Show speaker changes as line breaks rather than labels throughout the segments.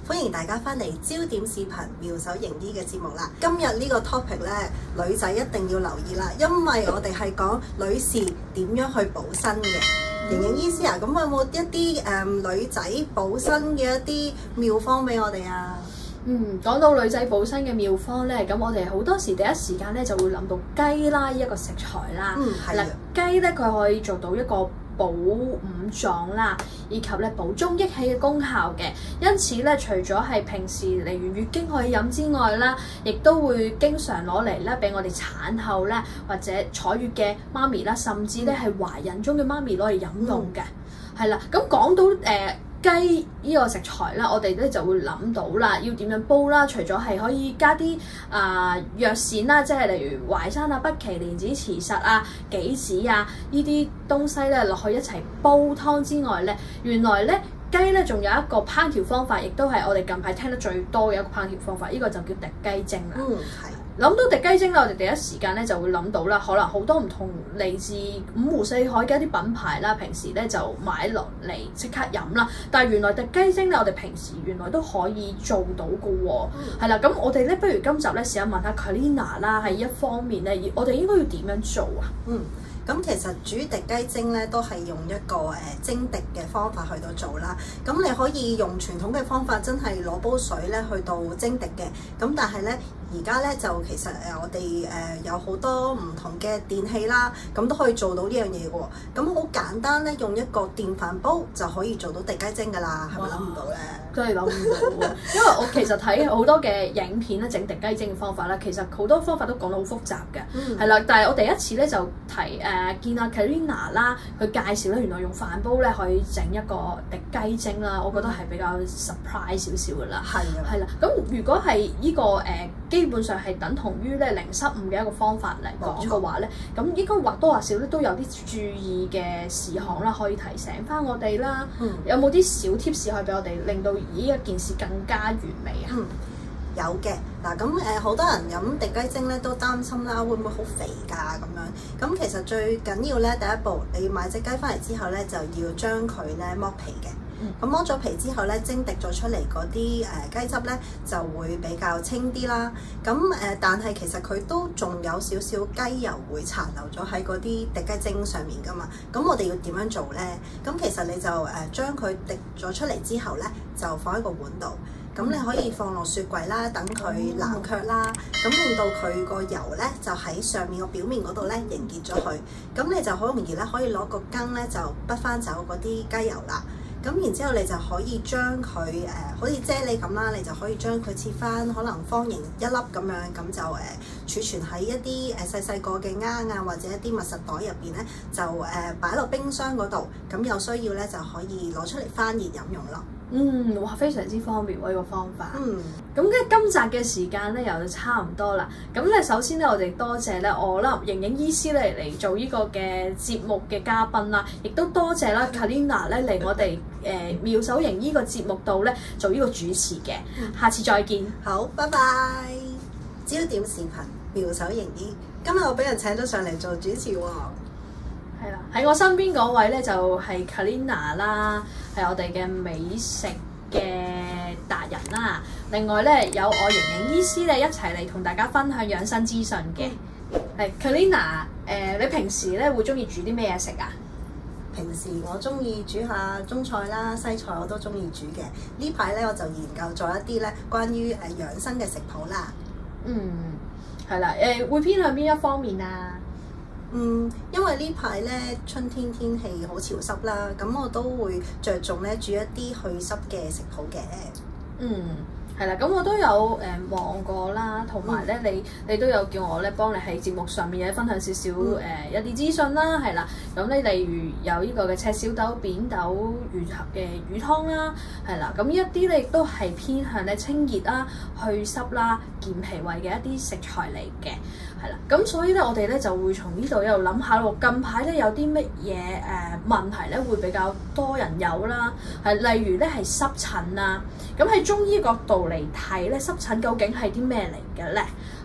歡迎大家翻嚟焦點視頻妙手盈醫嘅節目啦！今日呢個 topic 咧，女仔一定要留意啦，因為我哋係講女士點樣去補身嘅。盈盈醫師啊，咁有冇一啲女仔補身嘅一啲妙方俾我哋啊？
講到女仔補身嘅妙方咧，咁我哋好多時第一時間咧就會諗到雞啦，一個食材啦。
係啦，
雞咧佢可以做到一個補五臟啦，以及咧補中益氣嘅功效嘅。因此咧，除咗係平時嚟完月經可以飲之外啦，亦都會經常攞嚟咧俾我哋產後咧或者坐月嘅媽咪啦，甚至咧係懷孕中嘅媽咪攞嚟飲用嘅。係啦，咁講到雞呢個食材啦，我哋咧就會諗到啦，要點樣煲啦？除咗係可以加啲藥膳啦，即係例如淮山啊、北芪、蓮子、慈實啊、杞子啊呢啲東西咧落去一齊煲湯之外咧，原來咧雞咧仲有一個烹調方法，亦都係我哋近排聽得最多嘅一個烹調方法，呢個就叫滴雞精啦。係。諗到滴雞精咧，我哋第一時間咧就會諗到啦，可能好多唔同嚟自五湖四海嘅一啲品牌啦，平時咧就買落嚟即刻飲啦。但係原來滴雞精咧，我哋平時原來都可以做到嘅喎。係啦，咁我哋咧不如今集咧試下問下 Karina 啦，喺一方面咧，我哋應該要點樣做啊？
咁其實煮滴雞精咧都係用一個蒸滴嘅方法去到做啦。咁你可以用傳統嘅方法，真係攞煲水咧去到蒸滴嘅。咁但係咧而家咧就其實我哋有好多唔同嘅電器啦，咁都可以做到呢樣嘢嘅喎。咁好簡單咧，用一個電飯煲就可以做到滴雞精㗎啦，係咪諗唔到咧？
真係諗唔到喎，因為我其實睇好多嘅影片咧，整滴雞精嘅方法咧，其實好多方法都講得好複雜嘅，係啦。但係我第一次咧就見阿 Karina 啦，佢介紹咧原來用飯煲咧可以整一個滴雞精啦，我覺得係比較 surprise 少少㗎啦。係啦，咁如果係呢個基本上係等同於咧零失誤嘅一個方法嚟講嘅話咧，咁應該或多或少咧都有啲注意嘅事項啦，可以提醒翻我哋啦。有冇啲小 tips 可以俾我哋令到呢一件事更加完美啊？
有嘅嗱，咁好多人飲滴雞精咧都擔心啦，會唔會好肥㗎咁樣？咁其實最緊要咧，第一步你買隻雞翻嚟之後咧，就要將佢咧剝皮嘅。咁剝咗皮之後咧，蒸滴咗出嚟嗰啲雞汁咧就會比較清啲啦。咁但係其實佢都仲有少少雞油會殘留咗喺嗰啲滴雞精上面㗎嘛。咁我哋要點樣做咧？咁其實你就將佢滴咗出嚟之後咧，就放喺個碗度。咁你可以放落雪櫃啦，等佢冷卻啦。咁令到佢個油咧就喺上面個表面嗰度咧凝結咗佢。咁你就好容易咧可以攞個羹咧就滗翻走嗰啲雞油啦。咁然之後你就可以將佢好似啫喱咁啦，你就可以將佢切翻可能方形一粒咁樣，咁就儲存喺一啲細細個嘅罌啊，或者一啲密實袋入邊咧，就擺落冰箱嗰度。咁有需要咧就可以攞出嚟翻熱飲用咯。
哇，非常之方便喎呢個方法。咁今集嘅時間咧又差唔多啦。咁咧首先咧我哋多謝咧我啦盈盈醫師咧嚟做呢個嘅節目嘅嘉賓啦，亦都多謝啦 Karina 咧嚟我哋妙手盈醫個節目度咧做呢個主持嘅。下次再見。
好，拜拜。焦點視頻妙手盈醫，今日我俾人請咗上嚟做主持喎。
係啦，喺我身邊嗰位咧就係 Karina 啦，係我哋嘅美食嘅達人啦。另外咧有我盈盈醫師咧一齊嚟同大家分享養生資訊嘅。係 Karina，你平時咧會中意煮啲咩嘢食啊？
平時我中意煮下中菜啦，西菜我都中意煮嘅。呢排咧我就研究咗一啲咧關於養生嘅食譜啦。
係啦，會偏向邊一方面啊？
因為呢排咧春天天氣好潮濕啦，咁我都會着重咧煮一啲去濕嘅食譜嘅。
係啦，咁我都有望過啦，同埋咧你都有叫我咧幫你喺節目上面分享少少一啲資訊啦，係啦。咁你例如有呢個嘅赤小豆扁豆魚湯啦，係啦。咁呢一啲咧亦都係偏向咧清熱啦、去濕啦、健脾胃嘅一啲食材嚟嘅，係啦。咁所以咧我哋咧就會從呢度一路諗下喎，近排咧有啲乜嘢問題咧會比較多人有啦，係例如咧係濕疹啊。咁喺中醫角度嚟睇咧，濕疹究竟係啲咩嚟嘅咧？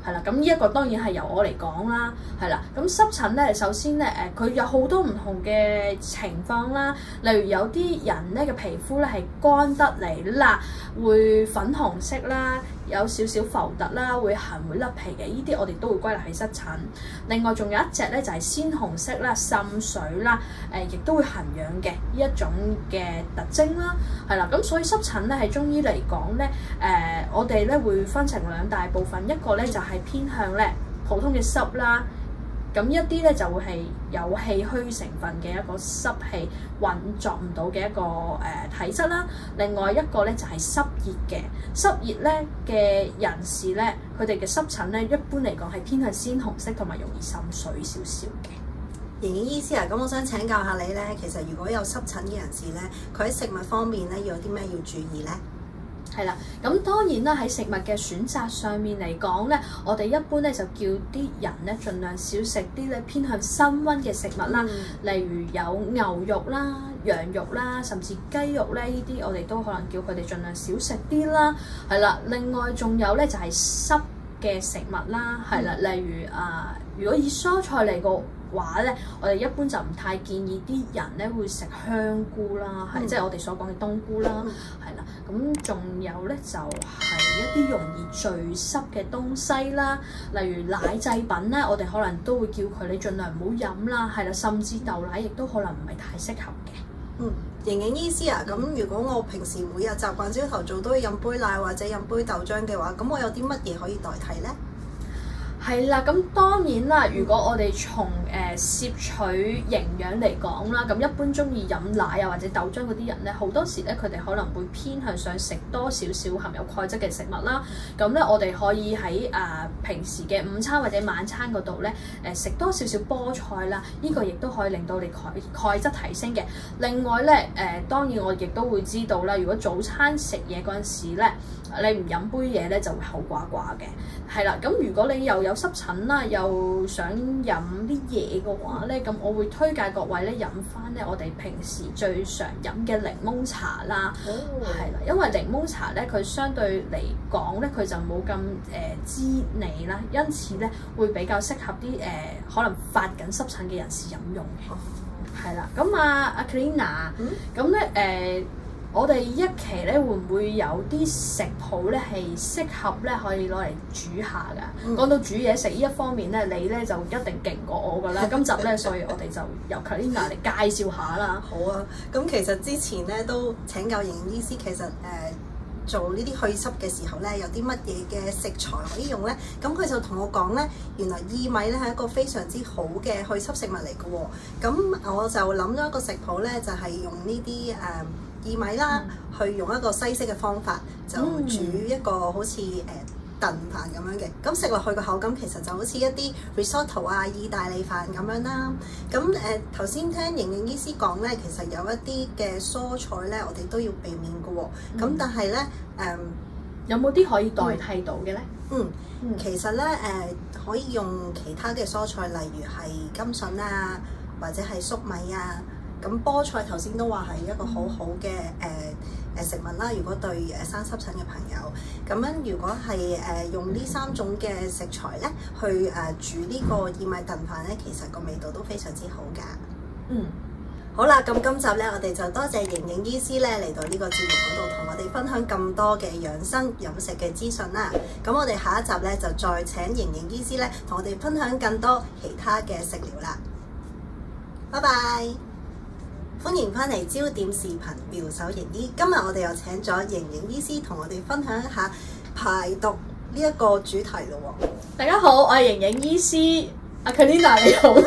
係啦，咁呢一個當然係由我嚟講啦，係啦。咁濕疹咧，首先咧佢有好多唔同嘅情況啦，例如有啲人咧嘅皮膚咧係乾得嚟啦，會粉紅色啦，有少少浮凸啦，會痕會甩皮嘅，呢啲我哋都會歸納係濕疹。另外仲有一隻咧就係鮮紅色啦、滲水啦，亦都會痕癢嘅呢一種嘅特徵啦，係啦。咁所以濕疹咧喺中醫嚟講咧，我哋咧會分成兩大部分，一個咧就係偏向咧普通嘅濕啦。咁一啲咧就會係有氣虛成分嘅一個濕氣運作唔到嘅一個體質啦。另外一個咧就係濕熱嘅，濕熱咧嘅人士咧，佢哋嘅濕疹咧一般嚟講係偏向鮮紅色同埋容易滲水少少嘅。
盈盈醫師啊，咁我想請教下你咧，其實如果有濕疹嘅人士咧，佢喺食物方面咧要有啲咩要注意咧？
係啦，咁當然啦，喺食物嘅選擇上面嚟講咧，我哋一般咧就叫啲人咧盡量少食啲咧偏向辛溫嘅食物啦，例如有牛肉啦、羊肉啦，甚至雞肉咧，呢啲我哋都可能叫佢哋盡量少食啲啦。係啦，另外仲有咧就係濕嘅食物啦，係啦，例如如果以蔬菜嚟個話咧，我哋一般就唔太建議啲人咧會食香菇啦，係即係我哋所講嘅冬菇啦，係啦。咁仲有咧就係一啲容易聚濕嘅東西啦，例如奶製品咧，我哋可能都會叫佢你盡量唔好飲啦，係啦，甚至豆奶亦都可能唔係太適合嘅。
盈盈醫師啊，咁如果我平時每日習慣朝頭早都要飲杯奶或者飲杯豆漿嘅話，咁我有啲乜嘢可以代替咧？
係啦，咁當然啦，如果我哋從攝取營養嚟講啦，咁一般中意飲奶啊或者豆漿嗰啲人咧，好多時咧佢哋可能會偏向想食多少少含有鈣質嘅食物啦。咁咧我哋可以喺平時嘅午餐或者晚餐嗰度咧食多少少菠菜啦，呢個亦都可以令到你鈣質提升嘅。另外咧當然我亦都會知道啦，如果早餐食嘢嗰陣時咧，你唔飲杯嘢咧就會口寡寡嘅，係啦。咁如果你又有濕疹啦，又想飲啲嘢嘅話咧，咁我會推介各位咧飲翻咧我哋平時最常飲嘅檸檬茶啦，係啦，因為檸檬茶咧佢相對嚟講咧佢就冇咁滋膩啦，因此咧會比較適合啲可能發緊濕疹嘅人士飲用嘅，係啦。咁阿 Karina，咁咧我哋一期咧會唔會有啲食譜咧係適合咧可以攞嚟煮下㗎？講到煮嘢食呢一方面咧，你咧就一定勁過我㗎啦。今集咧，所以我哋就由 Karina 嚟介紹下啦。
好啊，咁其實之前咧都請教盈盈醫師，其實做呢啲去濕嘅時候咧，有啲乜嘢嘅食材可以用咧？咁佢就同我講咧，原來薏米咧係一個非常之好嘅去濕食物嚟嘅喎。咁我就諗咗一個食譜咧，就係用呢啲薏米啦，去用一個西式嘅方法，就煮一個好似燉飯咁樣嘅。咁食落去個口感其實就好似一啲 risotto 啊、意大利飯咁樣啦。咁頭先聽盈盈醫師講咧，其實有一啲嘅蔬菜咧，我哋都要避免嘅喎。咁但係咧
有冇啲可以代替到嘅咧？
其實咧可以用其他嘅蔬菜，例如係甘筍啊，或者係粟米啊。咁菠菜頭先都話係一個好好嘅食物啦。如果對生濕疹嘅朋友，咁樣如果係用呢3種嘅食材咧，去煮呢個薏米燉飯咧，其實個味道都非常之好㗎。好啦，咁今集咧，我哋就多謝盈盈醫師咧嚟到呢個節目嗰度，同我哋分享咁多嘅養生飲食嘅資訊啦。咁我哋下一集咧就再請盈盈醫師咧同我哋分享更多其他嘅食療啦。拜拜。歡迎翻嚟焦點視頻妙手盈醫。今日我哋又請咗盈盈醫師同我哋分享一下排毒呢一個主題咯喎。
大家好，我係盈盈醫師，阿 Karina 你好。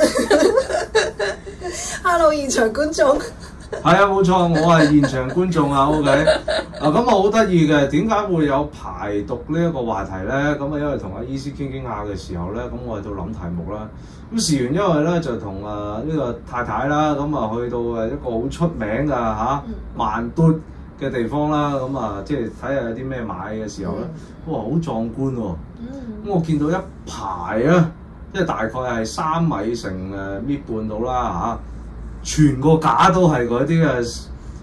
Hello， 現場觀眾。
係啊，冇錯，我係現場觀眾啊。OK，咁啊好得意嘅，點解會有排毒呢一個話題咧？咁啊，因為同阿醫師傾下嘅時候咧，咁我喺度諗題目啦。咁事緣因為咧就同呢個太太啦，咁啊去到一個好出名嘅曼嘟嘅地方啦，咁啊即係睇下有啲咩買嘅時候咧，哇好壯觀喎！咁我見到一排啊，即係大概係3米乘搣半到啦嚇，全個架都係嗰啲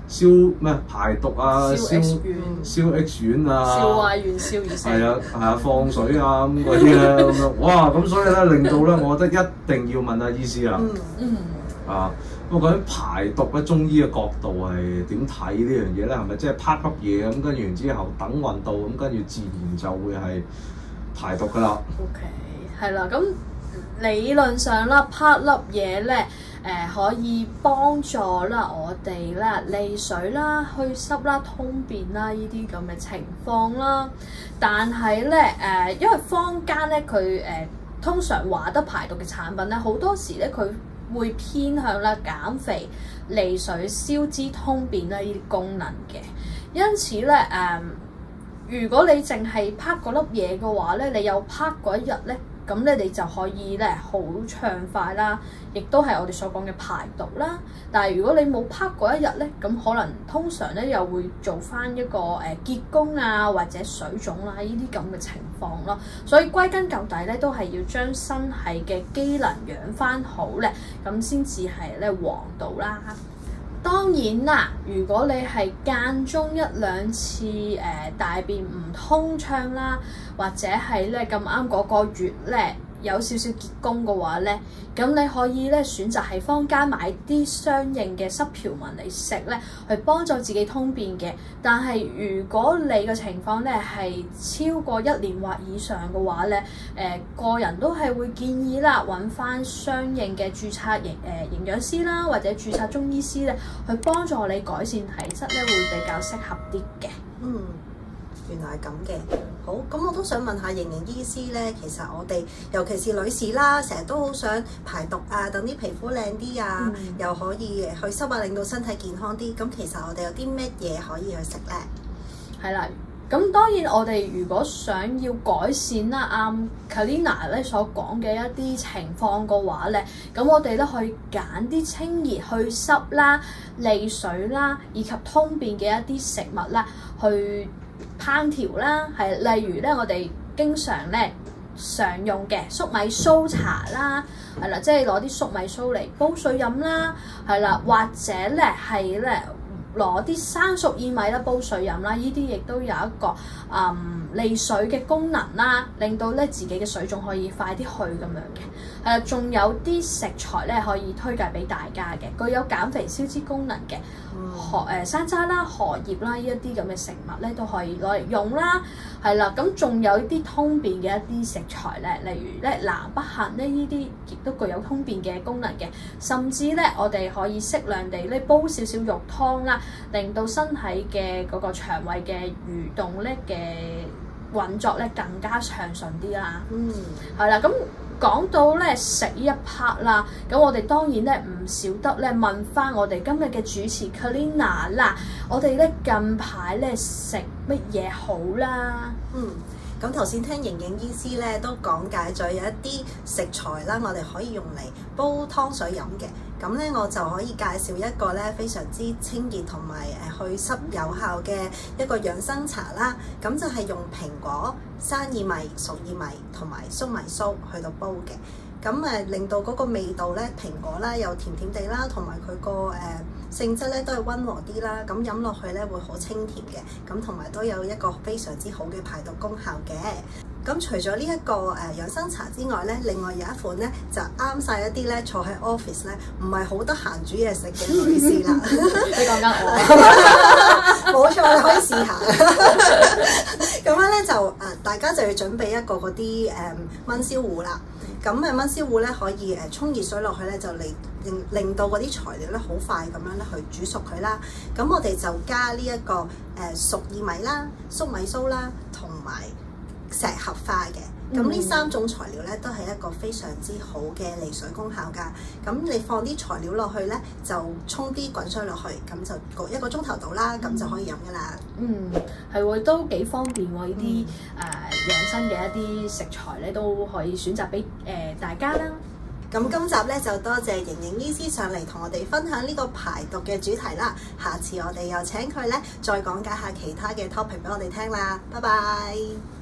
排毒啊，消 X 丸啊，
消壞元宵而成。
係啊，放水啊咁嗰啲咧咁樣，哇！咁所以咧令到咧，我覺得一定要問下醫師啊。啊，咁究竟排毒咧，中醫嘅角度係點睇呢樣嘢咧？係咪即係啪粒嘢咁，跟住然之後等運到咁，跟住自然就會係排毒㗎啦
？OK， 係啦，咁理論上啦，啪粒嘢咧。可以幫助啦我哋啦利水啦、祛濕啦、通便啦呢啲咁嘅情況啦。但係咧因為坊間咧佢通常話得排毒嘅產品咧，好多時咧佢會偏向啦減肥、利水、消脂、通便啦呢啲功能嘅。因此咧如果你淨係啪嗰粒嘢嘅話咧，你有啪嗰一日咧。咁咧你就可以咧好暢快啦，亦都係我哋所講嘅排毒啦。但係如果你冇啪嗰一日咧，咁可能通常咧又會做翻一個結宮啊或者水腫啦呢啲咁嘅情況咯。所以歸根究底咧，都係要將身體嘅機能養翻好咧，咁先至係咧王道啦。當然啦，如果你係間中一兩次大便唔通暢啦，或者係咧咁啱嗰個月咧有少少結宮嘅話咧，咁你可以咧選擇喺坊間買啲相應嘅濕條紋嚟食咧，去幫助自己通便嘅。但係如果你嘅情況咧係超過1年或以上嘅話咧，個人都係會建議啦，揾翻相應嘅註冊營養師啦，或者註冊中醫師咧，去幫助你改善體質咧，會比較適合啲嘅。
原來係咁嘅。好，咁我都想問下盈盈醫師咧，其實我哋尤其是女士啦，成日都好想排毒啊，等啲皮膚靚啲啊，又可以去濕啊，令到身體健康啲。咁其實我哋有啲咩嘢可以去食咧？
係啦，咁當然我哋如果想要改善啦Kalina 咧所講嘅一啲情況嘅話咧，咁我哋咧可以揀啲清熱去濕啦、利水啦，以及通便嘅一啲食物啦，去烹調啦，係例如咧，我哋經常用嘅粟米酥茶啦，係啦，即係攞啲粟米酥嚟煲水飲啦，係啦，或者係攞啲生熟薏米啦煲水飲啦，呢啲亦都有一個利水嘅功能啦，令到自己嘅水腫可以快啲去咁樣嘅。係啦，仲有啲食材可以推介俾大家嘅，具有減肥消脂功能嘅山楂啦、荷葉啦呢一啲咁嘅食物都可以攞嚟用啦。係啦，咁仲有啲通便嘅一啲食材例如南北杏呢啲亦都具有通便嘅功能嘅，甚至我哋可以適量地煲少少肉湯啦，令到身體嘅嗰個腸胃嘅蠕動嘅運作更加暢順啲啦。係啦，咁講到食呢一 part 啦，咁我哋當然唔少得問翻我哋今日嘅主持 Kalina 啦，我哋近排食乜嘢好啦？
咁頭先聽盈盈醫師都講解咗有一啲食材啦，我哋可以用嚟煲湯水飲嘅。咁我就可以介紹一個非常之清熱同埋去濕有效嘅一個養生茶啦。咁就係用蘋果、生薏米、熟薏米同埋粟米酥去到煲嘅。咁令到嗰個味道蘋果啦又甜甜地啦，同埋佢個性質都係溫和啲啦。咁飲落去會好清甜嘅。咁同埋都有一個非常之好嘅排毒功效嘅。咁除咗呢一個養生茶之外另外有一款就啱晒一啲坐喺 office 唔係好得閒煮嘢食嘅女士啦。
你講緊我？
冇錯，你可以試下。咁樣就大家就要準備一個嗰啲燜燒壺啦。咁燜燒壺可以沖熱水落去就令到嗰啲材料好快咁樣去煮熟佢啦。咁我哋就加呢一個熟薏米啦、粟米酥啦，同埋石斛花嘅。咁呢3種材料都係一個非常之好嘅利水功效㗎。咁你放啲材料落去就沖啲滾水落去，咁就焗1個鐘頭到啦，咁就可以飲㗎啦。
係喎，都幾方便喎！呢啲養生嘅一啲食材都可以選擇俾大家啦。
咁今集就多謝盈盈醫師上嚟同我哋分享呢個排毒嘅主題啦。下次我哋又請佢再講解下其他嘅 topic 俾我哋聽啦。拜拜。